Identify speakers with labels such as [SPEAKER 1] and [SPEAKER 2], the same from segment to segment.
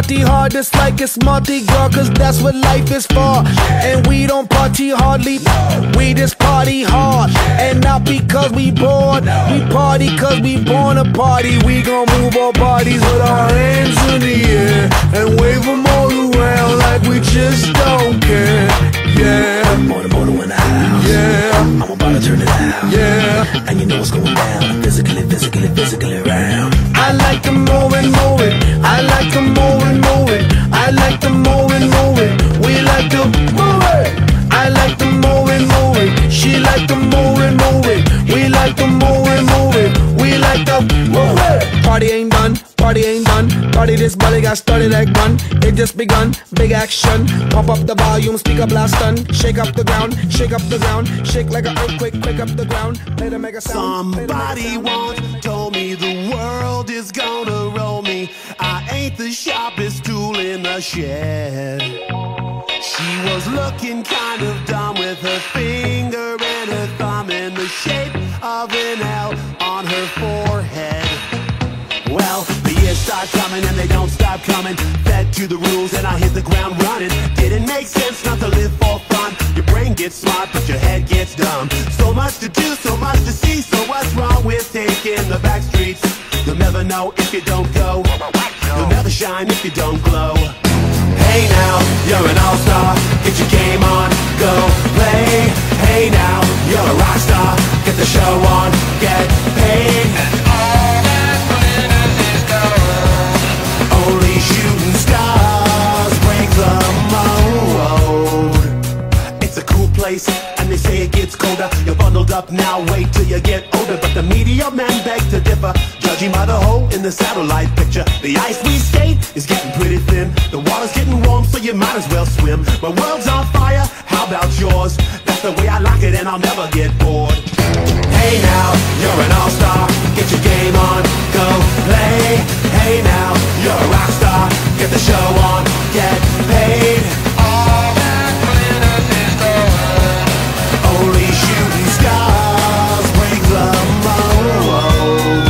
[SPEAKER 1] party hard just like it's Mardi Gras, cause that's what life is for. And we don't party hardly, we just party hard. And not because we bored, we party cause we born to party. We gon' move our bodies with our hands in the air and wave them all around like we just don't care. Yeah,
[SPEAKER 2] Motor in the house.
[SPEAKER 1] Yeah,
[SPEAKER 2] I'm about to turn it out.
[SPEAKER 1] Yeah,
[SPEAKER 2] and you know what's going down. Physically round.
[SPEAKER 1] I like to move it, move it. I like to move it, move it. I like to move it, move it. We like to move it. I like to move it, move it. She like to move it, move it. We like to move it, move it. We like to move it. Party ain't done, party ain't done. Party this body got started like gun. It just begun, big action. Pump up the volume, speak up last stun. Shake up the ground, shake up the ground. Shake like an earthquake, quake up the ground. Play the mega sound.
[SPEAKER 3] Somebody once told me the world is gonna roll me. I ain't the sharpest tool in the shed. She was looking kind of dumb with her finger and her thumb in the shape of an L on her forehead. Well, the years start coming and they don't stop coming. Fed to the rules and I hit the ground running. Didn't make sense not to live for fun. Your brain gets smart but your head gets dumb. So much to do, so much to see. So what's wrong with taking the back streets? You'll never know if you don't go. You'll never shine if you don't glow. Hey now, you're an all-star. Get your game on, go play. Hey now, you're a rock star. Get the show on, get paid. And all that glitters is gold. Only shooting stars break the mold. It's a cool place, and they say it gets colder. You're bundled up now, wait till you get older. But the media men beg to differ, judging by the hole in the satellite picture. The ice we skate is getting pretty thin. The water's getting warm, so you might as well swim. My world's on fire, how about yours? That's the way I like it and I'll never get bored. Hey now, you're an all-star. Get your game on, go play. Hey now, you're a rock star. Get the show on, get paid. All that glitters is gold. Only shooting stars break the mold.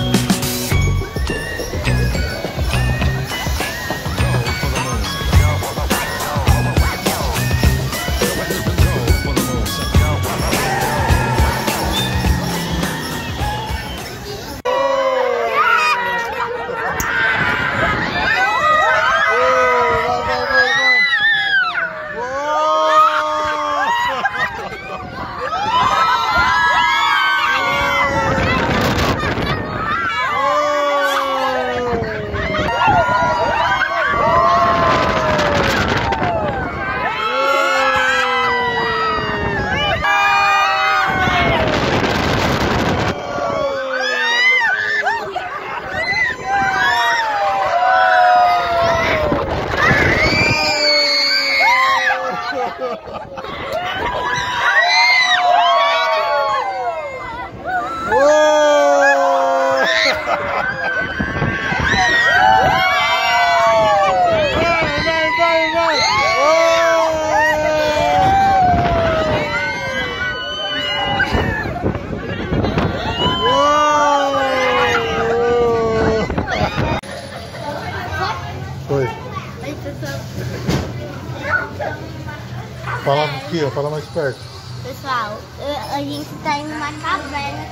[SPEAKER 4] Fala aqui, ó, fala mais perto.
[SPEAKER 5] Pessoal, a gente tá em uma caverna.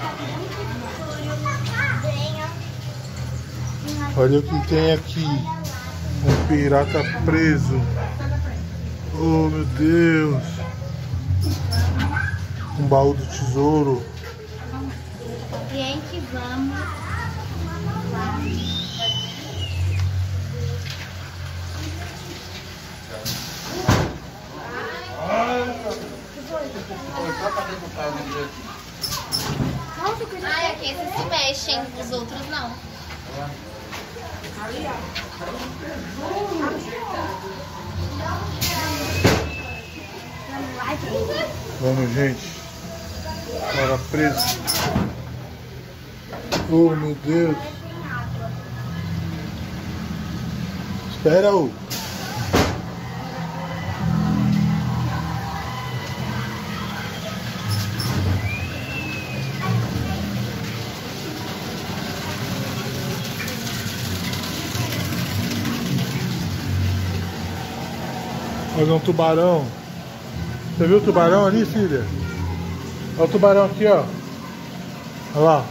[SPEAKER 4] Olha o que tem aqui. Um pirata preso. Oh meu Deus. Um baú do tesouro.
[SPEAKER 5] Gente, vamos lá.
[SPEAKER 6] Ai, aqui esses se mexem, os outros não.
[SPEAKER 4] Vamos, gente. Cara preso. Oh meu Deus. Espera, ô. Fazer um tubarão. Você viu o tubarão ali, filha? Olha o tubarão aqui, ó. Olha lá.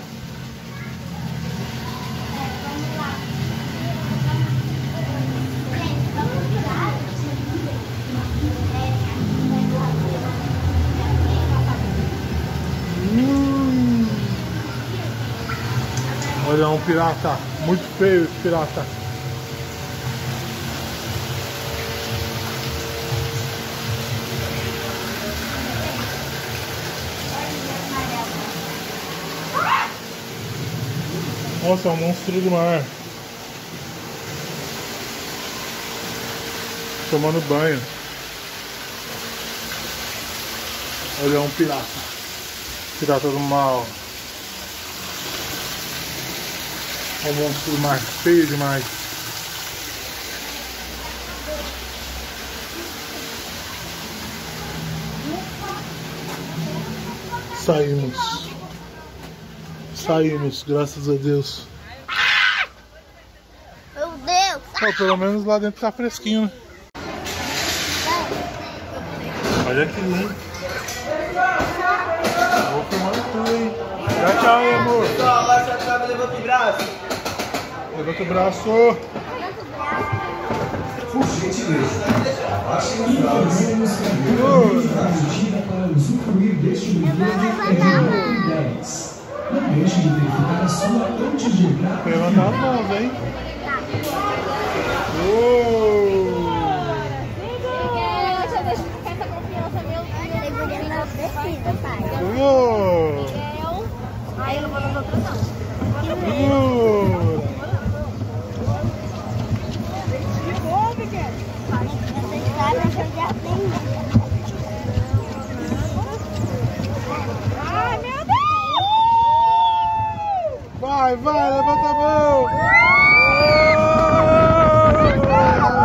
[SPEAKER 4] Olha, um pirata. Muito feio esse pirata. Nossa, é um monstro do mar. Tomando banho. Olha, um pirata. Pirata do mal. É um monstro do mar. Feio demais. Saímos, graças a Deus.
[SPEAKER 5] Meu Deus!
[SPEAKER 4] Pô, pelo menos lá dentro tá fresquinho, né? Olha que lindo. Vou filmando tudo, hein? Dá tchau aí, amor.
[SPEAKER 2] Agora você vai levanta o braço.
[SPEAKER 4] Levanta o braço.
[SPEAKER 7] Por gentileza, abaixe o microfones para usufruir deste brinquedo de 10. Não deixe de verificar a sua antes de entrar.
[SPEAKER 4] Levantar as mãos, hein?
[SPEAKER 5] Aí eu não vou nas outras não.
[SPEAKER 6] Ai, meu Deus!
[SPEAKER 4] Vai, levanta a mão!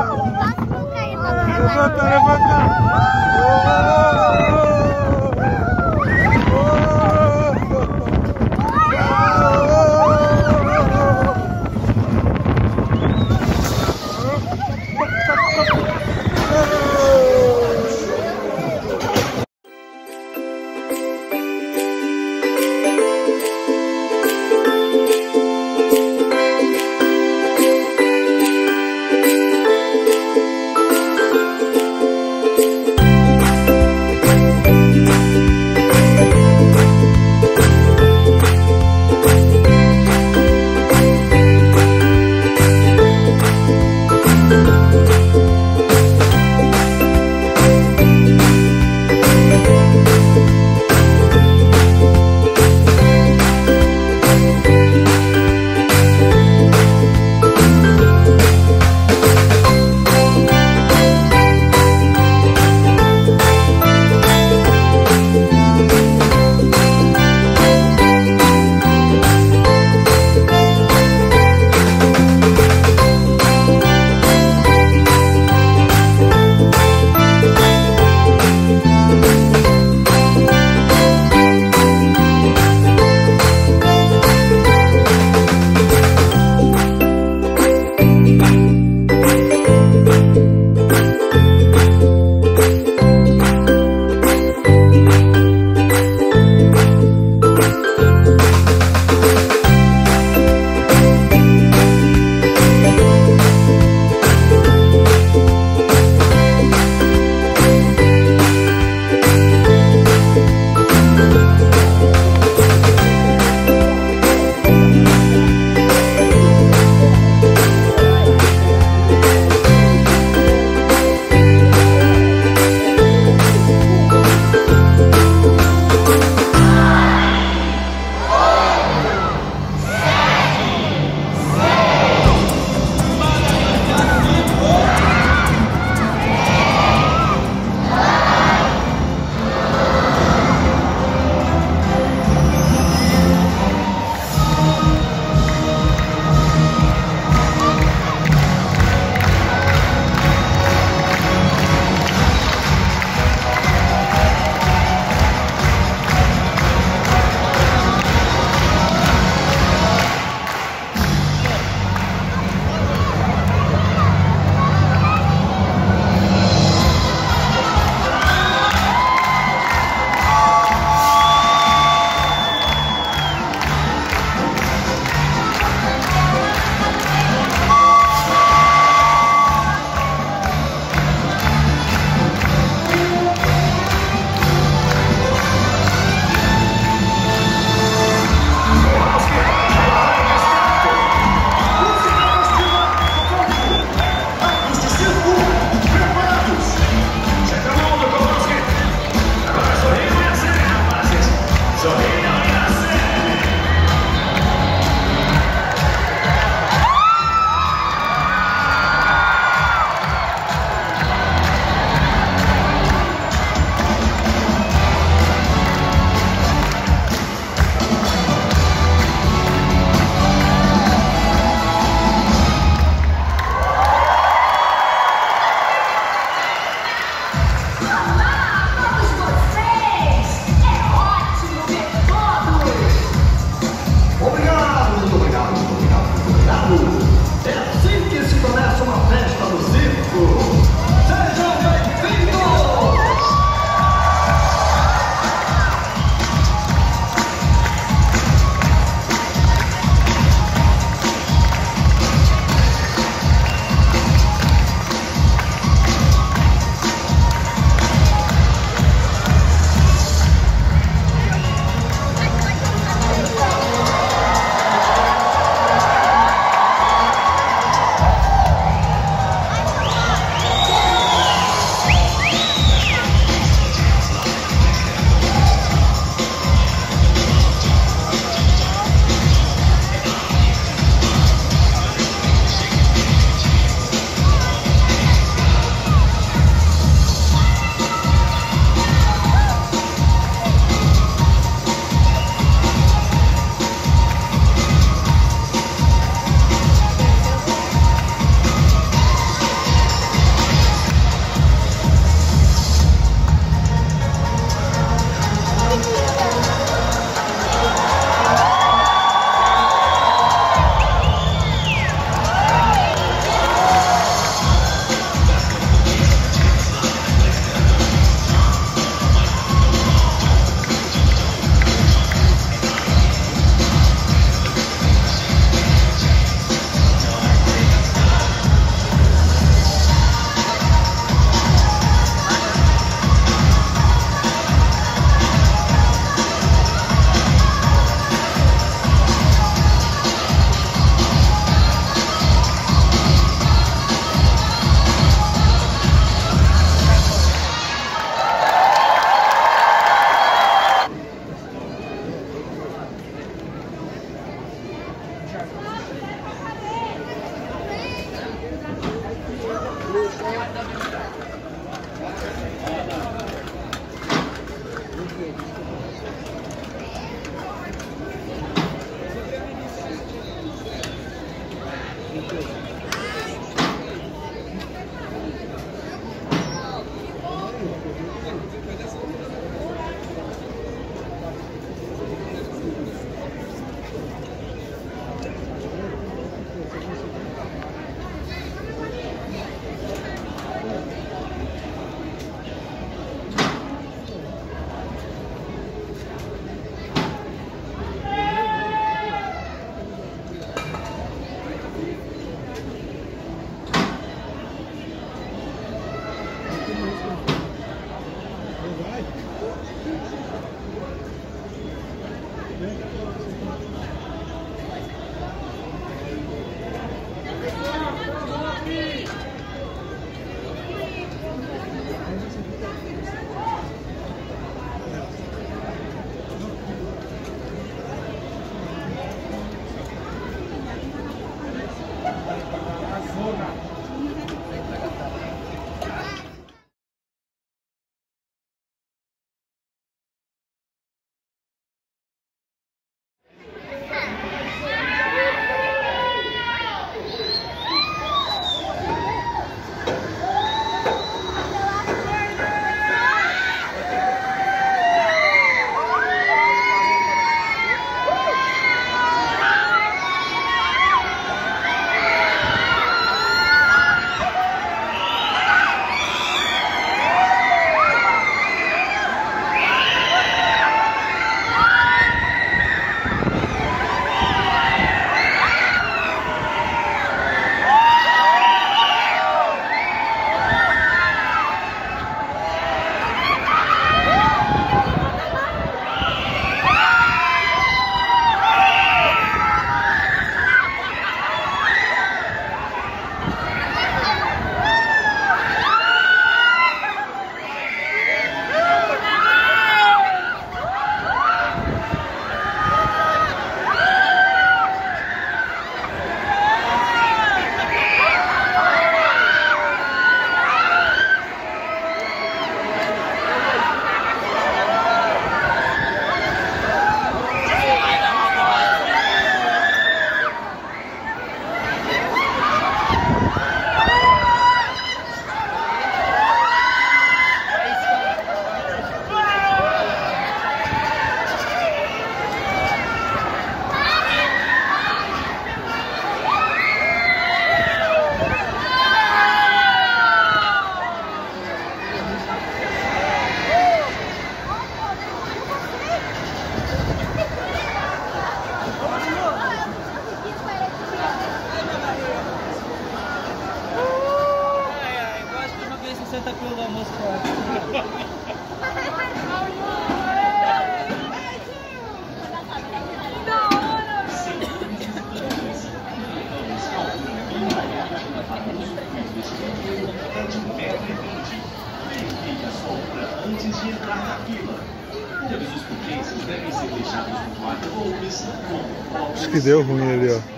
[SPEAKER 7] antes de entrar na fila. Todos os pertences devem ser deixados no guarda-roupas com copos.
[SPEAKER 4] Acho que deu ruim ali, ó.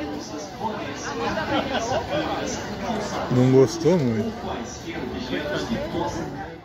[SPEAKER 4] Não gostou muito?
[SPEAKER 7] Quaisquer objetos que possam